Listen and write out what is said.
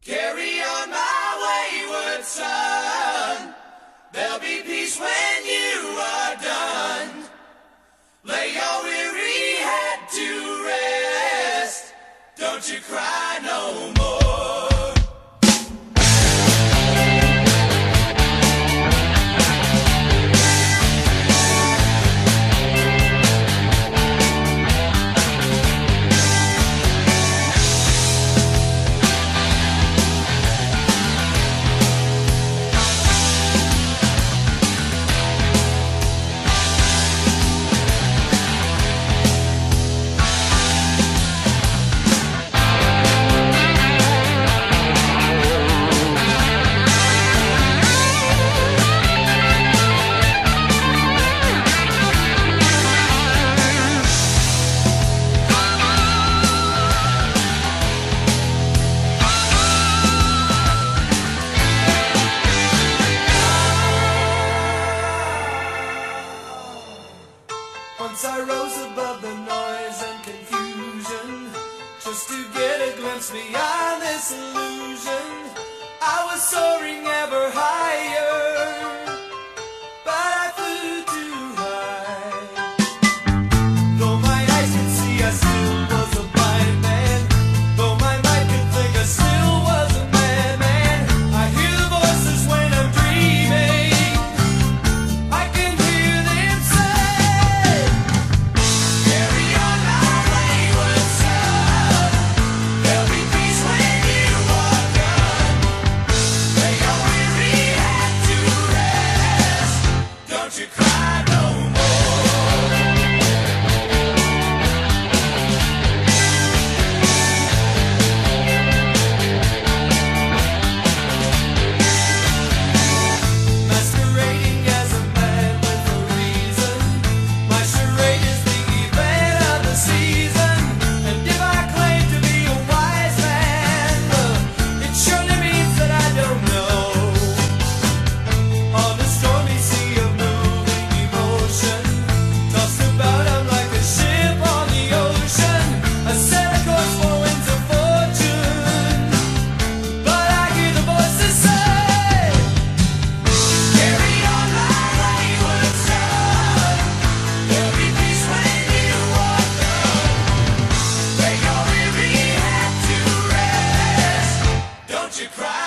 Carry on, my wayward son. There'll be peace when you are done. Lay your weary head to rest. Don't you cry no more. Once I rose above the noise and confusion, just to get a glimpse beyond this illusion. I was soaring ever higher, but I flew too high. Though my eyes could see, I still was a blind man. Though my mind could think, I still was a madman. I hear the voices when I'm dreaming. I can hear them say, carry on, my wayward son. There'll be peace when you are done. Lay your weary head to rest. Don't you cry no more. Masquerading as a man with a reason. My charade is the event of the season. And if I claim to be a wise man, it surely means that I don't know. On the stormy sea of moving emotion, tossed about I'm like a ship on the ocean. I set a course for winds of fortune, but I hear the voices say, carry on, my wayward son. There'll be peace when you are done. Lay your weary head to rest. Don't you cry